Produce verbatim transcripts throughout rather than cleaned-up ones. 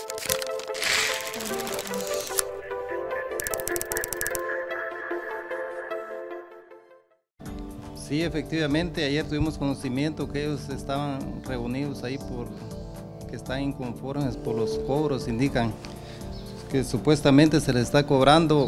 Sí, efectivamente, ayer tuvimos conocimiento que ellos estaban reunidos ahí por que están inconformes por los cobros, indican que supuestamente se les está cobrando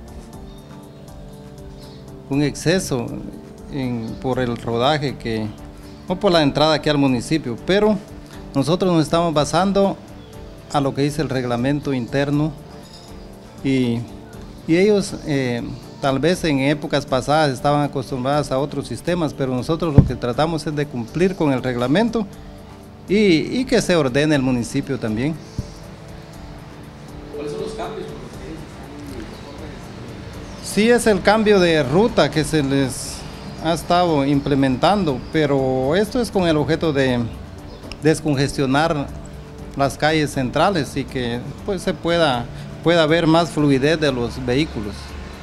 un exceso en, por el rodaje que, o por la entrada aquí al municipio, pero nosotros nos estamos basando a lo que dice el reglamento interno y, y ellos eh, tal vez en épocas pasadas estaban acostumbradas a otros sistemas, pero nosotros lo que tratamos es de cumplir con el reglamento y, y que se ordene el municipio también. ¿Cuáles son los cambios? Sí, es el cambio de ruta que se les ha estado implementando, pero esto es con el objeto de descongestionar las calles centrales y que pues se pueda, pueda haber más fluidez de los vehículos.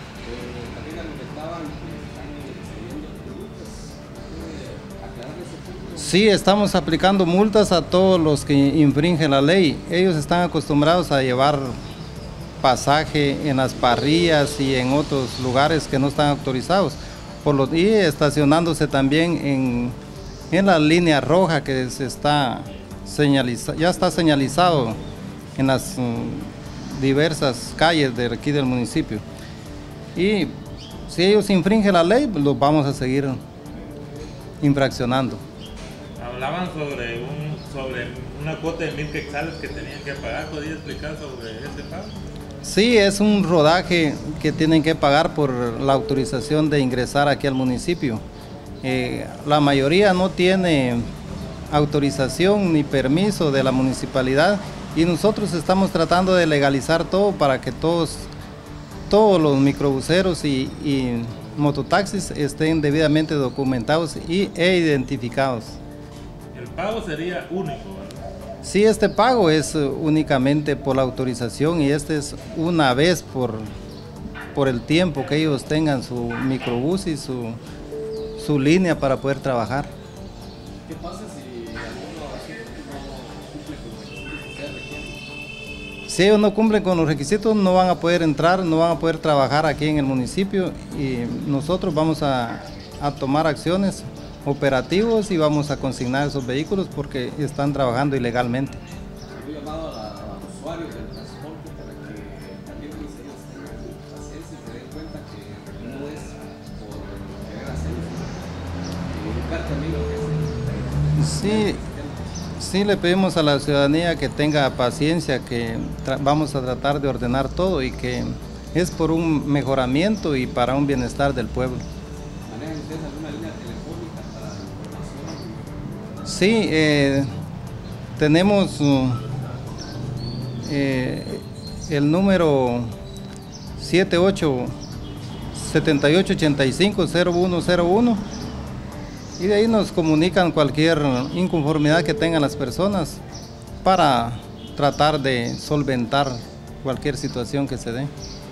Sí, estamos aplicando multas a todos los que infringen la ley. Ellos están acostumbrados a llevar pasaje en las parrillas y en otros lugares que no están autorizados, por lo, y estacionándose también en, en la línea roja que se está señaliza, ya está señalizado en las um, diversas calles de aquí del municipio. Y si ellos infringen la ley, los vamos a seguir infraccionando. Hablaban sobre, un, sobre una cuota de mil quetzales que tenían que pagar. ¿Podría explicar sobre ese pago? Sí, es un rodaje que tienen que pagar por la autorización de ingresar aquí al municipio. Eh, la mayoría no tiene autorización ni permiso de la municipalidad y nosotros estamos tratando de legalizar todo para que todos, todos los microbuseros y, y mototaxis estén debidamente documentados y, e identificados. El pago sería único, ¿verdad? Sí, este pago es únicamente por la autorización y este es una vez por, por el tiempo que ellos tengan su microbús y su, su línea para poder trabajar. ¿Qué pasa si alguno no cumple con los requisitos que ustedes requieren? Si ellos no cumplen con los requisitos, no van a poder entrar, no van a poder trabajar aquí en el municipio y nosotros vamos a, a tomar acciones operativos y vamos a consignar esos vehículos porque están trabajando ilegalmente. Yo he llamado a, la, a los usuarios del transporte para que también ellos tengan paciencia y se den cuenta que no es por querer hacerlo, sino educar también lo que es el, Sí, sí le pedimos a la ciudadanía que tenga paciencia, que vamos a tratar de ordenar todo y que es por un mejoramiento y para un bienestar del pueblo. ¿Manejan ustedes alguna línea telefónica para información? Sí, eh, tenemos uh, eh, el número siete ocho siete ocho ocho cinco cero uno cero uno y de ahí nos comunican cualquier inconformidad que tengan las personas para tratar de solventar cualquier situación que se dé.